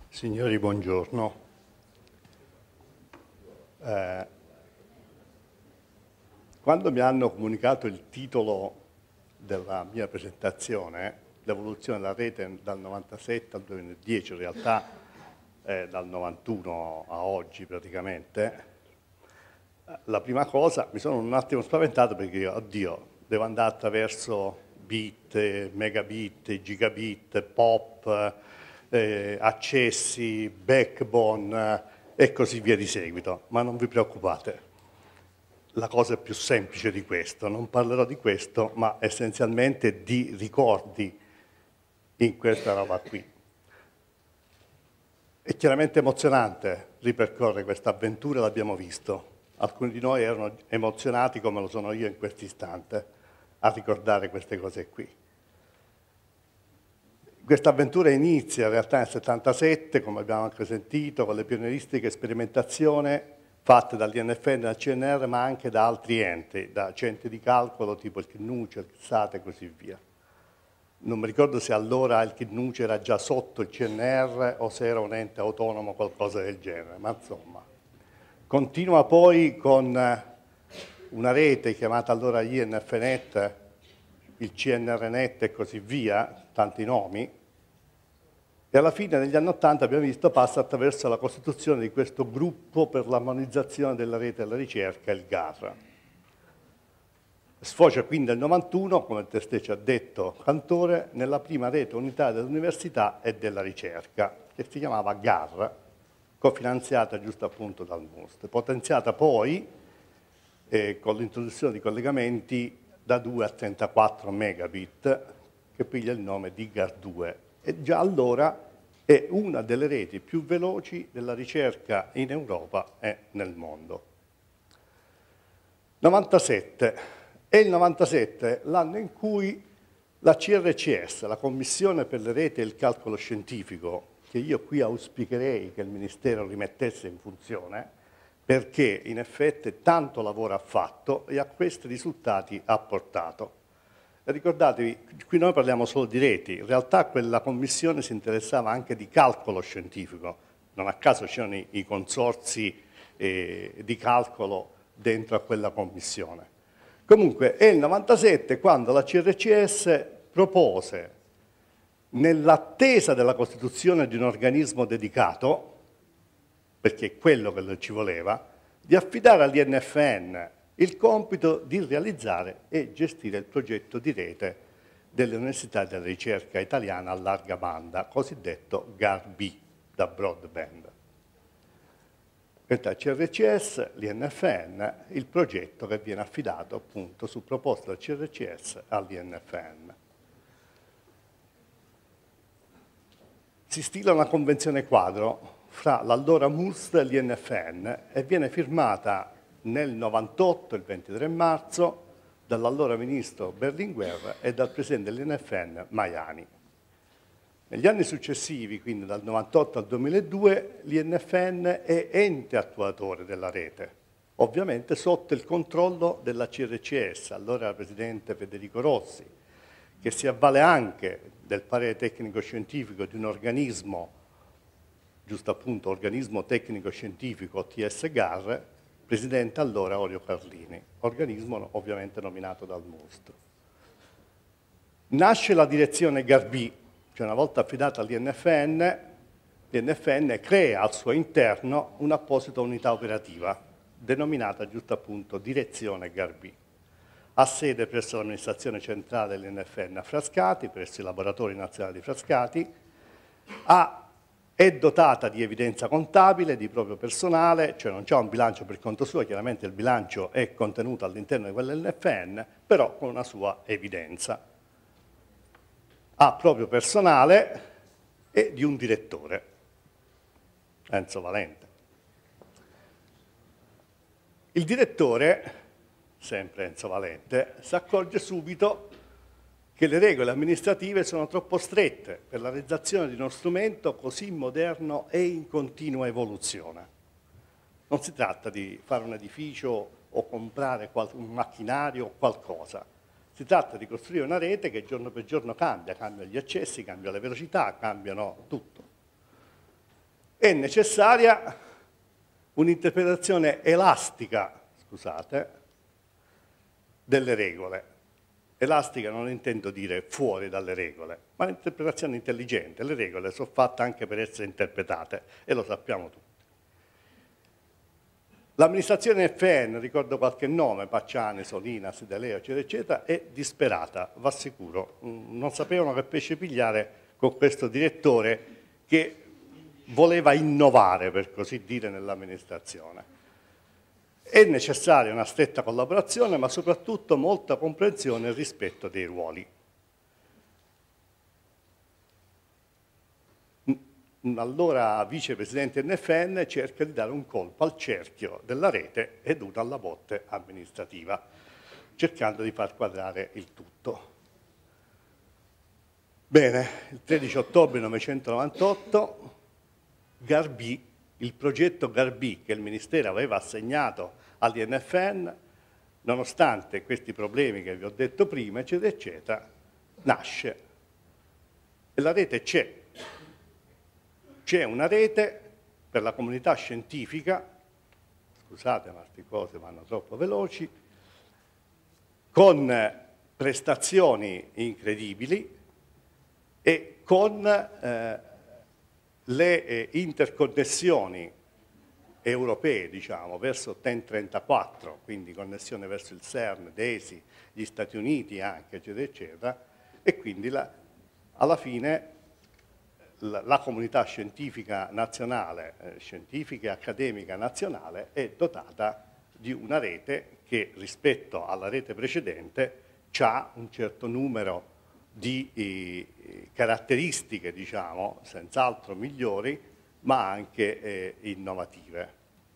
Signori, buongiorno. Quando mi hanno comunicato il titolo della mia presentazione, l'evoluzione della rete dal 97 al 2010, in realtà dal 91 a oggi praticamente, la prima cosa, mi sono un attimo spaventato perché, oddio, devo andare attraverso bit, megabit, gigabit, pop, accessi, backbone e così via di seguito. Ma non vi preoccupate, la cosa è più semplice di questo. Non parlerò di questo, ma essenzialmente di ricordi in questa roba qui. È chiaramente emozionante ripercorrere questa avventura, l'abbiamo visto. Alcuni di noi erano emozionati, come lo sono io in questo istante, a ricordare queste cose qui. Questa avventura inizia in realtà nel 77, come abbiamo anche sentito, con le pionieristiche sperimentazioni fatte dall'INFN e dal CNR, ma anche da altri enti, da centri di calcolo tipo il CNUCE, il CSAT e così via. Non mi ricordo se allora il CNUCE era già sotto il CNR o se era un ente autonomo o qualcosa del genere, ma insomma. Continua poi con una rete chiamata allora INFNet, il CNRNet e così via, tanti nomi, e alla fine negli anni '80 abbiamo visto passa attraverso la costituzione di questo gruppo per l'armonizzazione della rete della ricerca, il GAR. Sfocia quindi nel 91, come il testé ci ha detto Cantore, nella prima rete unitaria dell'università e della ricerca, che si chiamava GAR, cofinanziata giusto appunto dal MUST, potenziata poi con l'introduzione di collegamenti da 2 a 34 megabit, che piglia il nome di GAR2, e già allora è una delle reti più veloci della ricerca in Europa e nel mondo. 97. È il 97 l'anno in cui la CRCS, la Commissione per le reti e il calcolo scientifico, che io qui auspicherei che il Ministero rimettesse in funzione, perché in effetti tanto lavoro ha fatto e a questi risultati ha portato. E ricordatevi, qui noi parliamo solo di reti, in realtà quella commissione si interessava anche di calcolo scientifico, non a caso c'erano i consorzi di calcolo dentro a quella commissione. Comunque è il 97 quando la CRCS propose, nell'attesa della costituzione di un organismo dedicato, perché è quello che ci voleva, di affidare all'INFN il compito di realizzare e gestire il progetto di rete delle università della ricerca italiana a larga banda, cosiddetto GAR-B, da broadband. Questa CRCS, l'INFN, il progetto che viene affidato appunto su proposta del CRCS all'INFN. Si stila una convenzione quadro fra l'allora MUST e l'INFN e viene firmata nel 98, il 23 marzo, dall'allora ministro Berlinguer e dal presidente dell'INFN Majani. Negli anni successivi, quindi dal 98 al 2002, l'INFN è ente attuatore della rete, ovviamente sotto il controllo della CRCS, allora era presidente Federico Rossi, che si avvale anche del parere tecnico-scientifico di un organismo, giusto appunto organismo tecnico-scientifico TS-GAR, presidente allora Orio Carlini, organismo ovviamente nominato dal MUST. Nasce la direzione GAR-B, cioè una volta affidata all'INFN, l'INFN crea al suo interno un'apposita unità operativa, denominata giusto appunto direzione GAR-B. Ha sede presso l'amministrazione centrale dell'INFN a Frascati, presso i laboratori nazionali di Frascati, è dotata di evidenza contabile, di proprio personale, cioè non c'è un bilancio per conto suo, chiaramente il bilancio è contenuto all'interno di quell'INFN, però con una sua evidenza. Ha proprio personale e di un direttore, Enzo Valente. Il direttore, sempre Enzo Valente, si accorge subito che le regole amministrative sono troppo strette per la realizzazione di uno strumento così moderno e in continua evoluzione. Non si tratta di fare un edificio o comprare un macchinario o qualcosa. Si tratta di costruire una rete che giorno per giorno cambia, cambiano gli accessi, cambiano le velocità, cambiano tutto. è necessaria un'interpretazione elastica, scusate, delle regole. Elastica non intendo dire fuori dalle regole, ma un'interpretazione intelligente. Le regole sono fatte anche per essere interpretate e lo sappiamo tutti. L'amministrazione FN, ricordo qualche nome, Pacciani, Solina, Sideleo, eccetera, eccetera, è disperata, va sicuro. Non sapevano che pesce pigliare con questo direttore che voleva innovare, per così dire, nell'amministrazione. È necessaria una stretta collaborazione, ma soprattutto molta comprensione e rispetto dei ruoli. Allora vicepresidente NFN cerca di dare un colpo al cerchio della rete ed uno alla botte amministrativa, cercando di far quadrare il tutto. Bene, il 13 ottobre 1998 Garbì, il progetto Garbì che il Ministero aveva assegnato all'INFN, nonostante questi problemi che vi ho detto prima, eccetera, eccetera, nasce. E la rete c'è. C'è una rete per la comunità scientifica, scusate ma queste cose vanno troppo veloci, con prestazioni incredibili e con le interconnessioni europee, diciamo, verso TEN 34, quindi connessione verso il CERN, DESI, gli Stati Uniti anche, eccetera, eccetera, e quindi alla fine la comunità scientifica nazionale, scientifica e accademica nazionale, è dotata di una rete che rispetto alla rete precedente ha un certo numero di caratteristiche, diciamo, senz'altro migliori, ma anche innovative.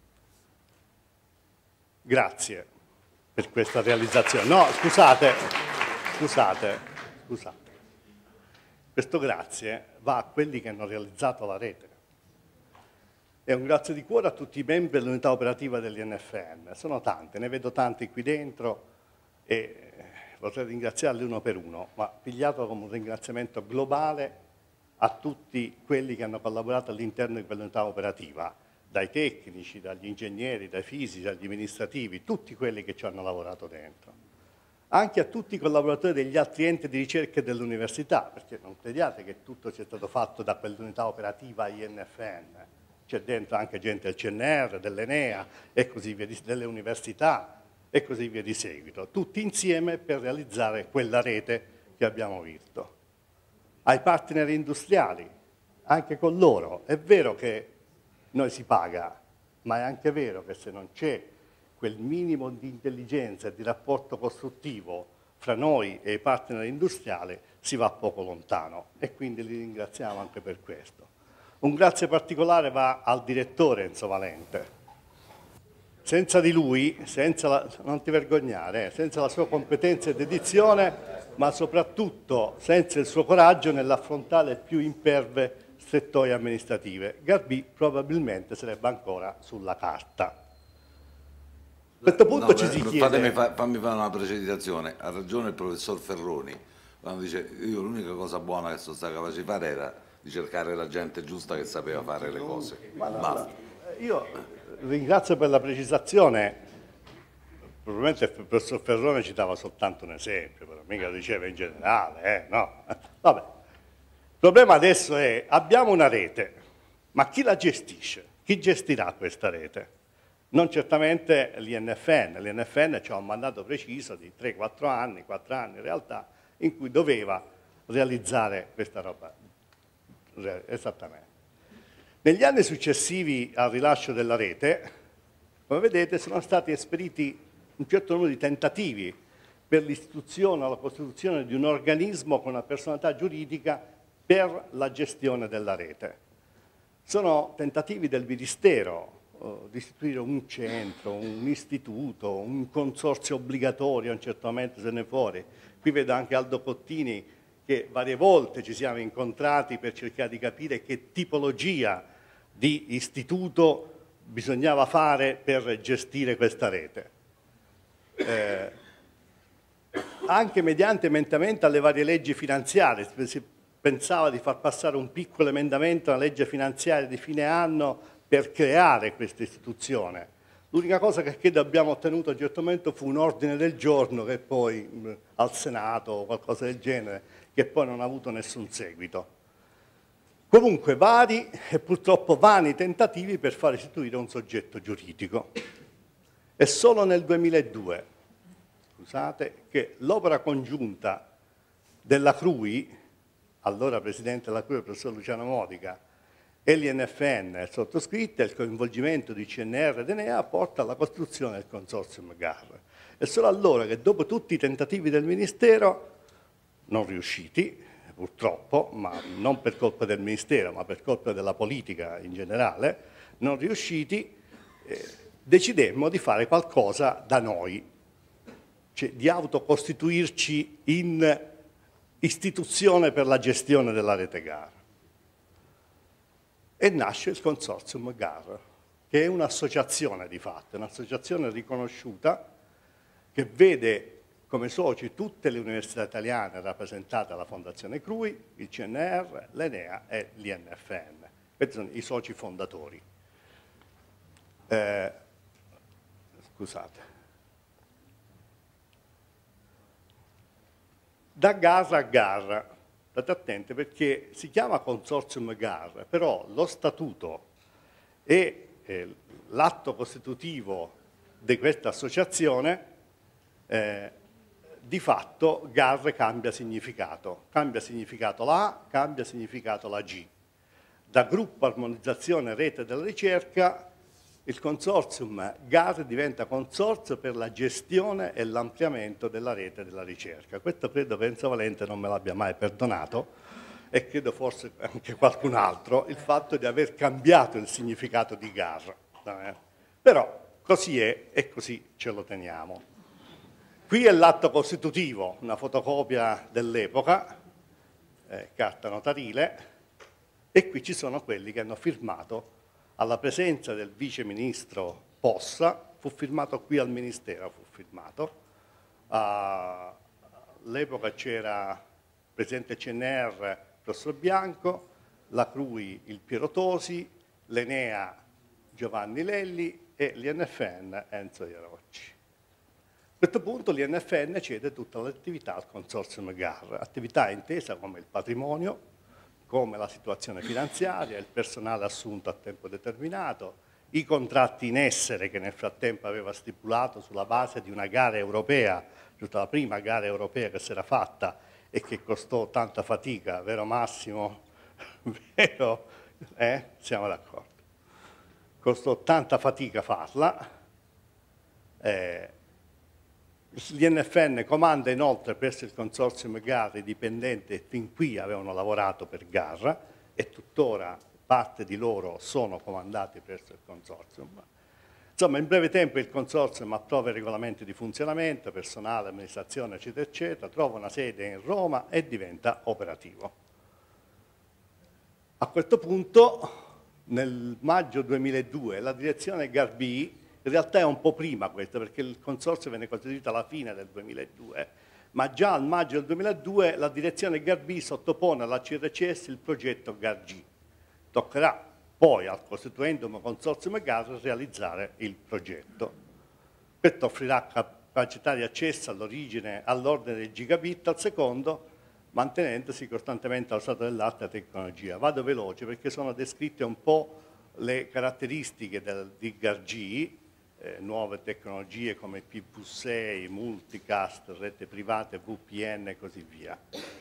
Grazie per questa realizzazione. No, scusate. Questo grazie va a quelli che hanno realizzato la rete. E un grazie di cuore a tutti i membri dell'unità operativa dell'INFN. Sono tante, ne vedo tanti qui dentro e vorrei ringraziarli uno per uno, ma pigliato come un ringraziamento globale a tutti quelli che hanno collaborato all'interno di quell'unità operativa, dai tecnici, dagli ingegneri, dai fisici, dagli amministrativi, tutti quelli che ci hanno lavorato dentro. Anche a tutti i collaboratori degli altri enti di ricerca dell'università, perché non crediate che tutto sia stato fatto da quell'unità operativa INFN, c'è dentro anche gente del CNR, dell'Enea e così via, delle università e così via di seguito, tutti insieme per realizzare quella rete che abbiamo visto. Ai partner industriali, anche con loro, è vero che noi si paga, ma è anche vero che se non c'è quel minimo di intelligenza e di rapporto costruttivo fra noi e i partner industriali, si va poco lontano e quindi li ringraziamo anche per questo. Un grazie particolare va al direttore Enzo Valente. Senza di lui, non ti vergognare, senza la sua competenza e dedizione, ma soprattutto senza il suo coraggio nell'affrontare le più imperve strettoie amministrative, Garbì probabilmente sarebbe ancora sulla carta. A questo punto ci si chiede... Fammi fare una precisazione. Ha ragione il professor Ferroni quando dice io l'unica cosa buona che sono stato capace di fare era di cercare la gente giusta che sapeva fare le cose. Io ringrazio per la precisazione, probabilmente il professor Ferroni ci dava soltanto un esempio, però mica lo diceva in generale, no? Vabbè. Il problema adesso è, abbiamo una rete, ma chi la gestisce? Chi gestirà questa rete? Non certamente l'INFN. L'INFN ha un mandato preciso di 3-4 anni, 4 anni in realtà, in cui doveva realizzare questa roba. Esattamente. Negli anni successivi al rilascio della rete, come vedete, sono stati esperiti un certo numero di tentativi per l'istituzione o la costituzione di un organismo con una personalità giuridica per la gestione della rete. Sono tentativi del Ministero di istituire un centro, un istituto, un consorzio obbligatorio a un certo momento se ne fuori. Qui vedo anche Aldo Cottini che varie volte ci siamo incontrati per cercare di capire che tipologia di istituto bisognava fare per gestire questa rete. Anche mediante emendamento alle varie leggi finanziarie, pensava di far passare un piccolo emendamento alla legge finanziaria di fine anno per creare questa istituzione. L'unica cosa che credo abbiamo ottenuto a un certo momento fu un ordine del giorno che poi al Senato o qualcosa del genere, che poi non ha avuto nessun seguito. Comunque vari e purtroppo vani tentativi per far istituire un soggetto giuridico. È solo nel 2002, scusate, che l'opera congiunta della CRUI, allora Presidente della CRUI, il professor Luciano Modica, e l'INFN sottoscritta, il coinvolgimento di CNR ed Enea porta alla costruzione del consortium GAR. È solo allora che dopo tutti i tentativi del Ministero, non riusciti purtroppo, ma non per colpa del Ministero, ma per colpa della politica in generale, non riusciti, decidemmo di fare qualcosa da noi, cioè di autocostituirci in istituzione per la gestione della rete GAR. E nasce il Consortium GAR, che è un'associazione di fatto, un'associazione riconosciuta che vede come soci tutte le università italiane rappresentate dalla Fondazione CRUI, il CNR, l'Enea e l'INFN. Questi sono i soci fondatori. Scusate. Da GAR a GAR. State attenti perché si chiama Consortium GAR, però lo statuto e l'atto costitutivo di questa associazione, di fatto GAR cambia significato la A, cambia significato la G. Da Gruppo Armonizzazione Rete della Ricerca, il Consortium GAR diventa Consorzio per la gestione e l'ampliamento della rete della ricerca. Questo credo che Enzo Valente non me l'abbia mai perdonato e credo forse anche qualcun altro, il fatto di aver cambiato il significato di GAR. Però così è e così ce lo teniamo. Qui è l'atto costitutivo, una fotocopia dell'epoca, carta notarile, e qui ci sono quelli che hanno firmato alla presenza del vice ministro Possa, fu firmato qui al Ministero, fu firmato. All'epoca c'era il presidente CNR, professor Bianco, la CRUI, il Piero Tosi, l'Enea, Giovanni Lelli e l'INFN, Enzo Iarocci. A questo punto l'INFN cede tutta l'attività al Consortium GAR, attività intesa come il patrimonio, come la situazione finanziaria, il personale assunto a tempo determinato, i contratti in essere che nel frattempo aveva stipulato sulla base di una gara europea, giusto la prima gara europea che si era fatta e che costò tanta fatica, vero Massimo? Vero? Siamo d'accordo. Costò tanta fatica farla. L'INFN comanda inoltre presso il Consortium GAR i dipendenti che fin qui avevano lavorato per GAR e tuttora parte di loro sono comandati presso il Consortium. Insomma, in breve tempo il Consortium approva i regolamenti di funzionamento, personale, amministrazione, eccetera, eccetera, trova una sede in Roma e diventa operativo. A questo punto, nel maggio 2002, la direzione GAR-B, in realtà è un po' prima questo, perché il consorzio venne costituito alla fine del 2002, ma già al maggio del 2002 la direzione GAR-B sottopone alla CRCS il progetto GAR-G. Toccherà poi al Costituendum Consortium GAR realizzare il progetto. Questo offrirà capacità di accesso all'ordine dei gigabit al secondo, mantenendosi costantemente allo stato dell'arte la tecnologia. Vado veloce perché sono descritte un po' le caratteristiche di GAR-G, nuove tecnologie come PV6, multicast, rete privata, VPN e così via.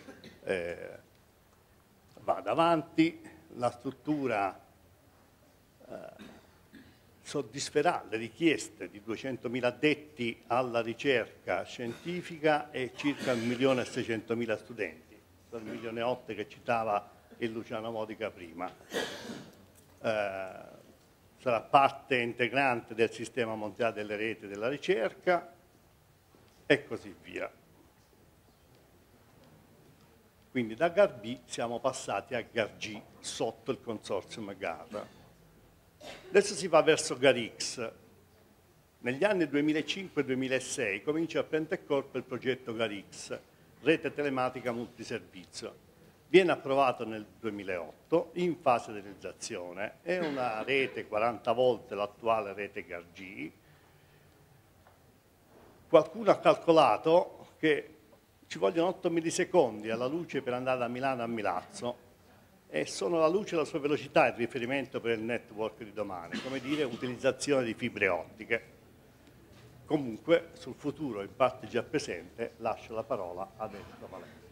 Vado avanti, la struttura soddisferà le richieste di 200.000 addetti alla ricerca scientifica e circa 1.600.000 studenti, sono 1,8 milioni che citava il Luciano Modica prima. Sarà parte integrante del sistema mondiale delle reti della ricerca e così via. Quindi da GAR-B siamo passati a GAR-G sotto il consortium GAR. Adesso si va verso GAR-X. Negli anni 2005-2006 comincia a prendere corpo il progetto GAR-X, rete telematica multiservizio. viene approvato nel 2008 in fase di realizzazione, è una rete 40 volte l'attuale rete GARG. Qualcuno ha calcolato che ci vogliono 8 millisecondi alla luce per andare da Milano a Milazzo e sono la luce e la sua velocità il riferimento per il network di domani, come dire utilizzazione di fibre ottiche. Comunque sul futuro, in parte già presente, lascio la parola ad Enzo Valente.